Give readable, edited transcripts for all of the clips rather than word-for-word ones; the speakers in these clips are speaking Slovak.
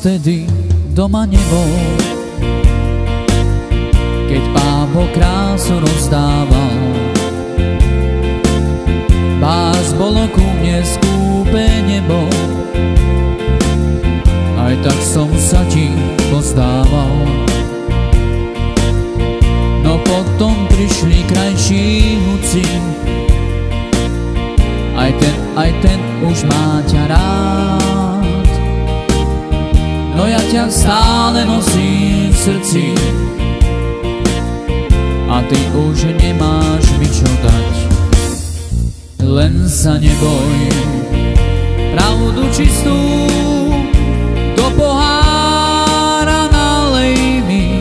vtedy doma nebol, keď Pán Boh krásu rozdával. Pás bolo ku mne skúpe nebo, aj tak som sa ti pozdával. No potom prišli krajší huci, aj ten už má ťa rád. No ja ťa stále nosím v srdci a ty už nemáš mi čo dať. Len sa neboj, pravdu čistú do pohára nalej mi.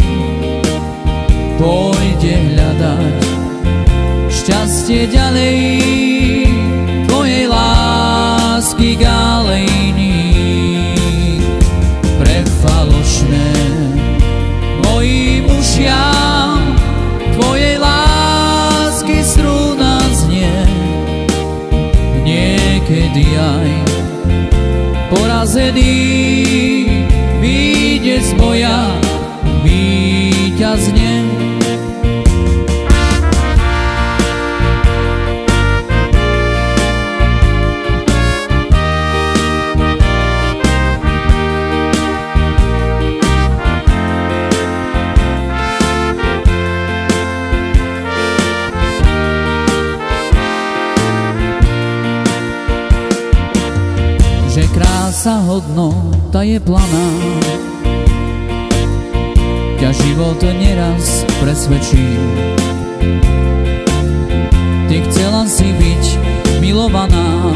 Pôjde hľadať šťastie ďalej, tvojej lásky galejník. Pre falošné mojim ušiam tvojej lásky struna znie. Niekedy aj porazený vyjde z boja víťazne. Že krása hodnota je planá, ťa život neraz presvedčí. Ty chcela si byť milovaná,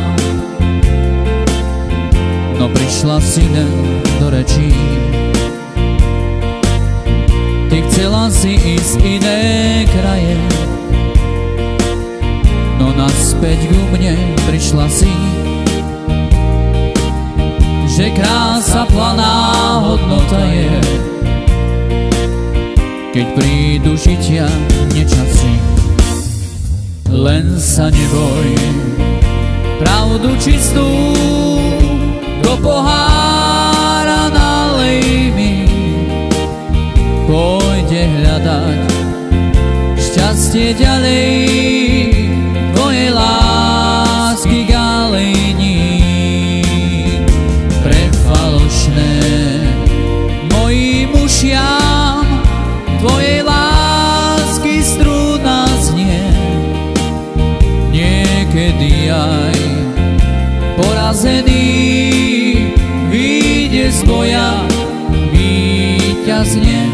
no prišla si len do rečí. Ty chcela si ísť iné kraje, no naspäť ku mne prišla si. Že krása planá hodnota je, keď prídu žitia nečasy. Len sa neboj, pravdu čistú do pohára nalej mi. Pôjde hľadať šťastie ďalej, tvojej lásky galejník. Pre falošné mojim ušiam tvojej lásky struna znie. Niekedy aj porazený vyjde z boja víťazne.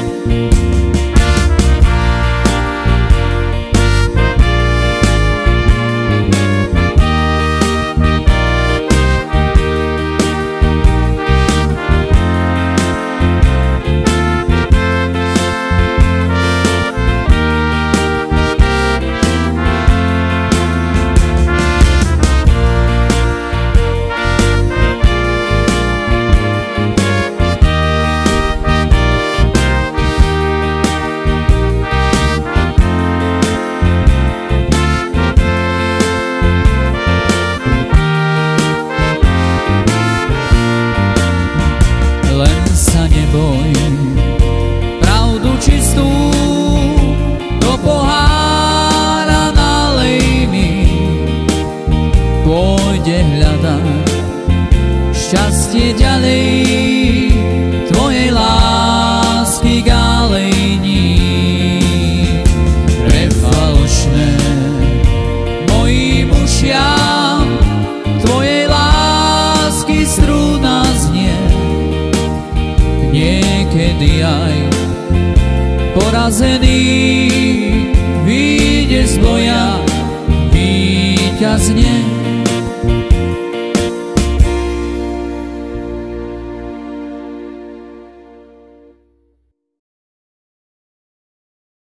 Len sa neboj, pravdu čistú do pohára nalej mi. Pôjde hľadať šťastie ďalej, tvojej lásky galejník. Pre falošné mojim ušiam tvojej lásky struna znie. Niekedy aj porazený vyjde z boja víťazne.